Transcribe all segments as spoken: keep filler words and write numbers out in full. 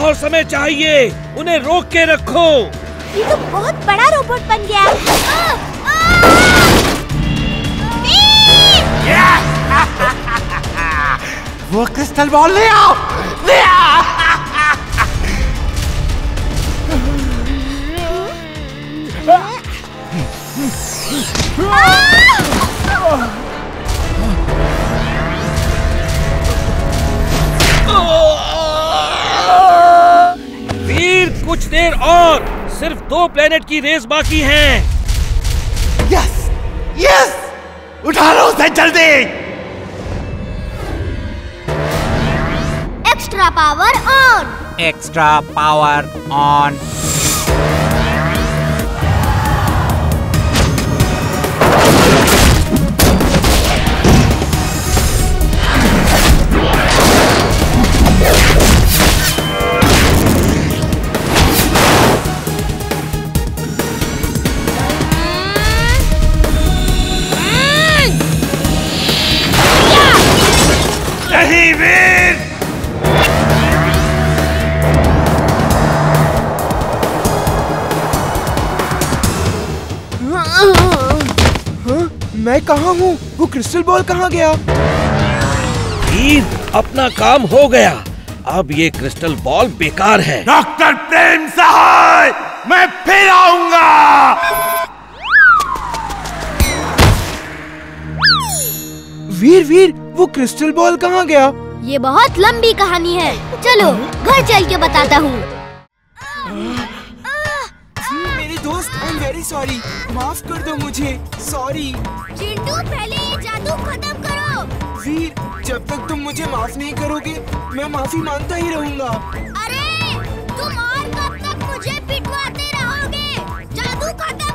और समय चाहिए, उन्हें रोक के रखो। ये तो बहुत बड़ा रोबोट बन गया। आ, आ! वो क्रिस्टल बॉल ले आओ, ले आओ। वीर, कुछ देर और, सिर्फ दो प्लेनेट की रेस बाकी है। यस, यस, उठा लो उसे जल्दी। Extra power on. Extra power on. नहीं वीर। हाँ? मैं कहाँ हूँ? वो क्रिस्टल बॉल कहाँ गया? वीर, अपना काम हो गया। अब ये क्रिस्टल बॉल बेकार है। डॉक्टर प्रेम सहाय, मैं फिर आऊंगा। वीर वीर, वो क्रिस्टल बॉल कहाँ गया? ये बहुत लंबी कहानी है, चलो घर चल के बताता हूँ। मेरे दोस्त, आई एम वेरी सॉरी, माफ कर दो मुझे, सॉरी। चिंटू, पहले ये जादू खत्म करो। वीर, जब तक तुम मुझे माफ नहीं करोगे, मैं माफी मांगता ही रहूंगा। अरे, तुम और कब तक मुझे पिटवाते रहोगे? जादू खत्म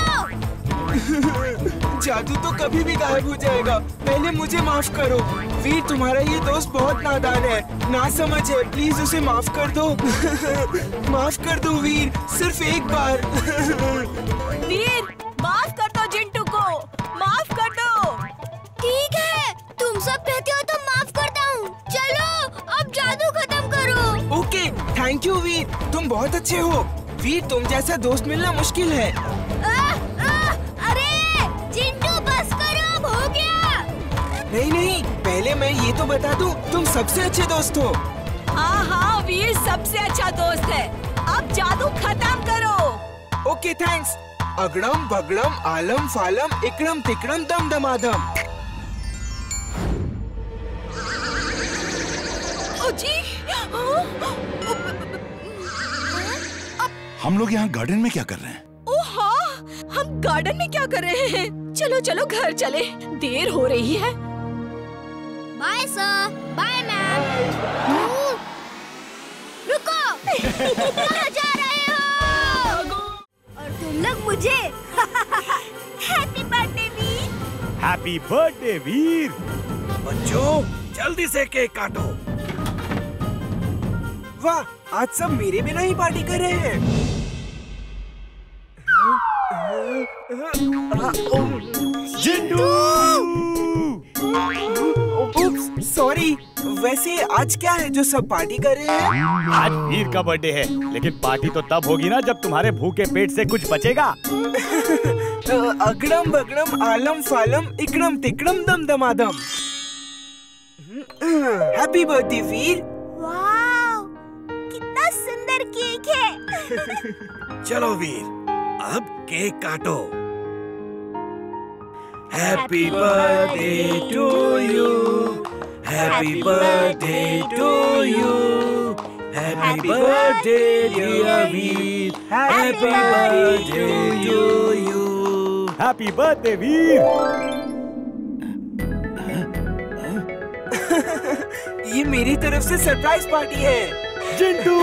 करो। जादू तो कभी भी गायब हो जाएगा, पहले मुझे माफ करो। वीर, तुम्हारा ये दोस्त बहुत नादान है, ना समझ है, प्लीज उसे माफ कर दो। माफ कर दो वीर, सिर्फ एक बार। वीर, माफ कर दो चिंटू को, माफ कर दो। ठीक है, तुम सब कहते हो तो माफ करता हूँ। चलो, अब जादू खत्म करो। ओके, थैंक यू वीर, तुम बहुत अच्छे हो। वीर, तुम जैसा दोस्त मिलना मुश्किल है। आ, आ, अरे चिंटू, बस करो, अब हो गया। नहीं नहीं, पहले मैं ये तो बता दूं, तुम सबसे अच्छे दोस्त हो। हाँ हाँ, वीर सबसे अच्छा दोस्त है। अब जादू खत्म करो। Okay, thanks. अगड़म बगड़म आलम फालम इकड़म तिकड़म दम दमादम। ओ जी, हम लोग यहाँ गार्डन में क्या कर रहे हैं? ओ हाँ, हम गार्डन में क्या कर रहे हैं? चलो चलो घर चले, देर हो रही है। Bye sir, bye ma'am. रुको, कहाँ जा रहे हो? और तुम लोग मुझे happy birthday Veer. Happy birthday Veer. बच्चों, जल्दी से केक काटो। वाह, आज सब मेरे बिना ही पार्टी कर रहे हैं। जिंटू! Oops, sorry. वैसे आज क्या है जो सब पार्टी कर रहे हैं? आज वीर का बर्थडे है, लेकिन पार्टी तो तब होगी ना जब तुम्हारे भूखे पेट से कुछ बचेगा। अगड़म बगड़म आलम फालम इकड़म तिकड़म दम दमादम। हैप्पी बर्थडे वीर। वाह, कितना सुंदर केक है। चलो वीर, अब केक काटो। Happy birthday to you, happy birthday to you, happy birthday dear Veer, happy birthday to you. Happy birthday Veer. ये मेरी तरफ से सरप्राइज पार्टी है। जिंटू!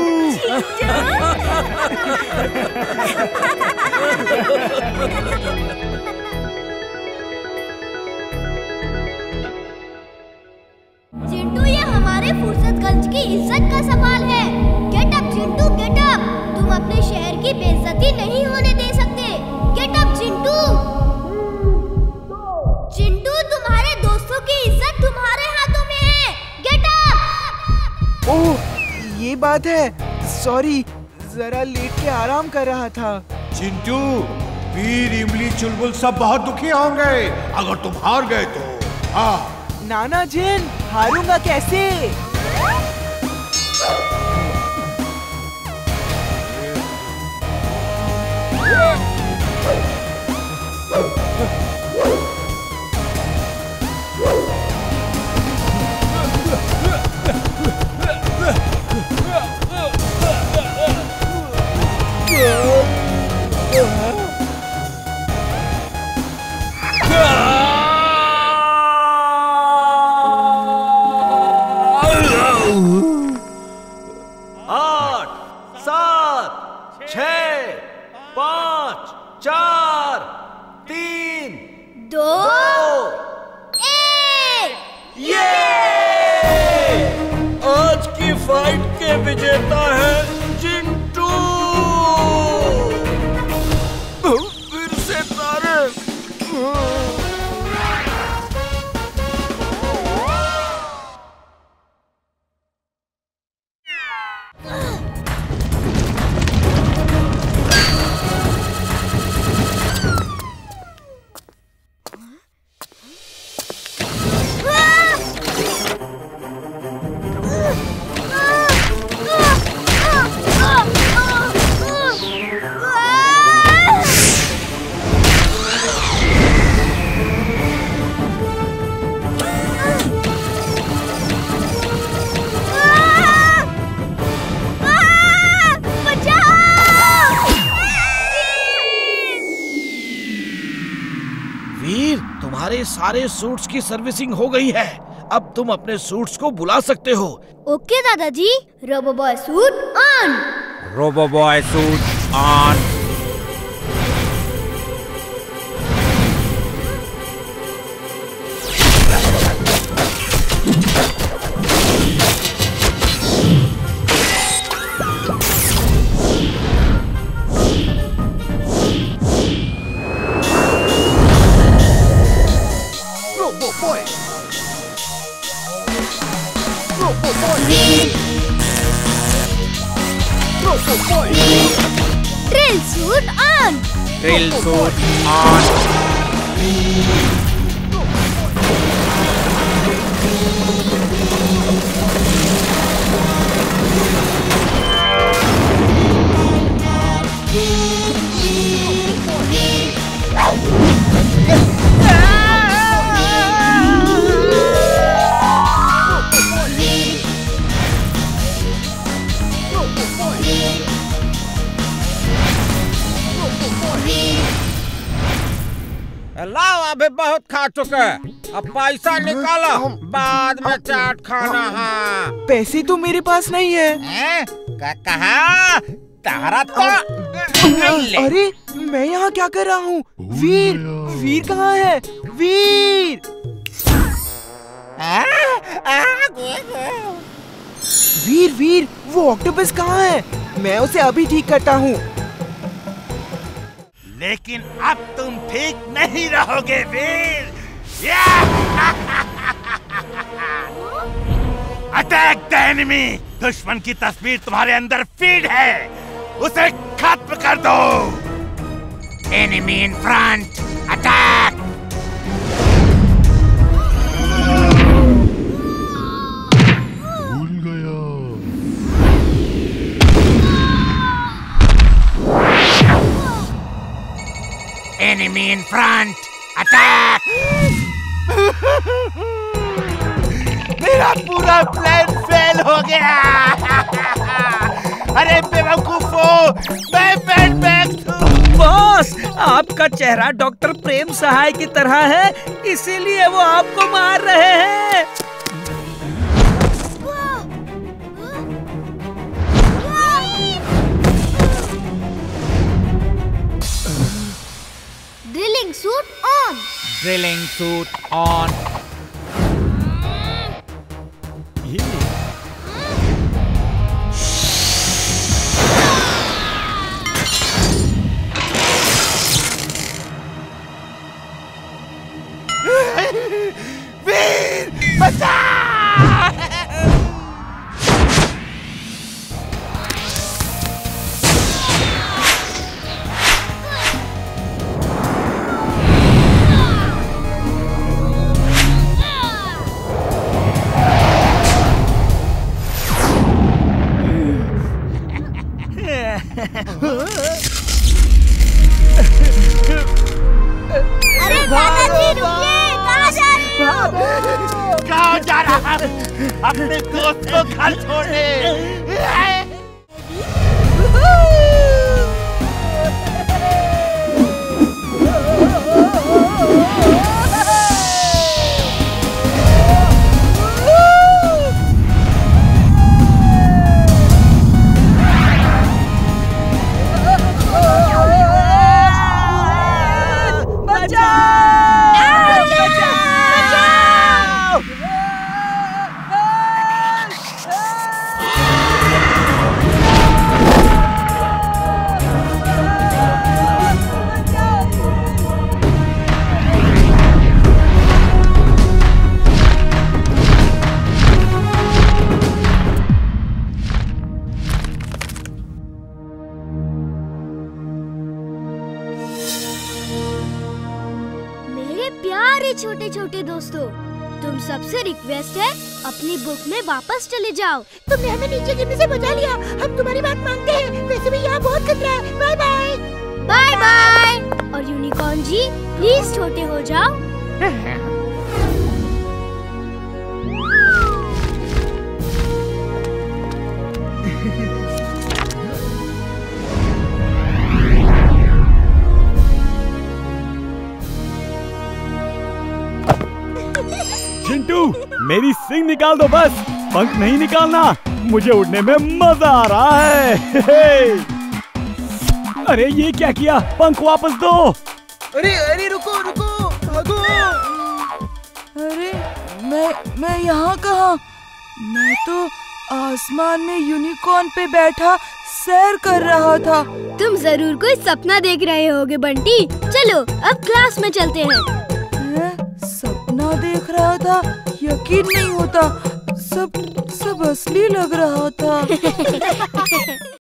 चिंटू, ये हमारे फुर्सतगंज की इज्जत का सवाल है। Get up Chintu, get up. तुम अपने शहर की बेइज्जती नहीं होने दे सकते। Gate up Chintu. चिंटू, तुम्हारे दोस्तों की इज्जत तुम्हारे हाथों में है। Get up. ओह, ये ये बात है। सॉरी, जरा लेट के आराम कर रहा था। चिंटू, वीर, इमली, चुलबुल सब बहुत दुखी होंगे अगर तुम हार गए तो। हाँ। नाना जिन, हारूंगा कैसे? सारे सूट्स की सर्विसिंग हो गई है। अब तुम अपने सूट्स को बुला सकते हो। ओके दादाजी, robo boy suit on. Robo boy suit on. Drill suit on. Drill suit on. लाओ, अभी बहुत खा चुके, अब पैसा निकालो, बाद में चाट खाना है। पैसे तो मेरे पास नहीं है। हैं? कहा? तारा तो अरे मैं यहाँ क्या कर रहा हूँ? वीर, वीर कहाँ है? वीर! वीर, वीर, वो ऑक्टोपस कहाँ है? मैं उसे अभी ठीक करता हूँ। लेकिन अब तुम ठीक नहीं रहोगे वीर। Attack the enemy. दुश्मन की तस्वीर तुम्हारे अंदर फीड है, उसे खत्म कर दो। Enemy in front, attack. भूल गया। Enemy in front! Attack! मेरा पूरा प्लान फेल हो गया। अरे बेवकूफो, मैं बैड बैग हूँ। बॉस, आपका चेहरा डॉक्टर प्रेम सहाय की तरह है, इसीलिए वो आपको मार रहे हैं। Drilling suit on. Drilling suit on. वीर, बचा! यार, अपने दोस्त को घर छोड़े। छोटे छोटे दोस्तों, तुम सबसे रिक्वेस्ट है अपनी बुक में वापस चले जाओ। तुमने हमें नीचे गिरने से बचा लिया, हम तुम्हारी बात मानते हैं। वैसे भी यहाँ बहुत खतरा है। Bye bye. Bye bye. और यूनिकॉर्न जी प्लीज छोटे हो जाओ। चिंटू, मेरी सींग निकाल दो बस, पंख नहीं निकालना। मुझे उड़ने में मजा आ रहा है। अरे ये क्या किया? पंख वापस दो। अरे अरे रुको रुको, भागो। अरे मैं मैं यहाँ कहाँ? मैं तो आसमान में यूनिकॉर्न पे बैठा सैर कर रहा था। तुम जरूर कोई सपना देख रहे होगे बंटी। चलो अब क्लास में चलते हैं। सपना देख रहा था? यकीन नहीं होता, सब सब असली लग रहा था।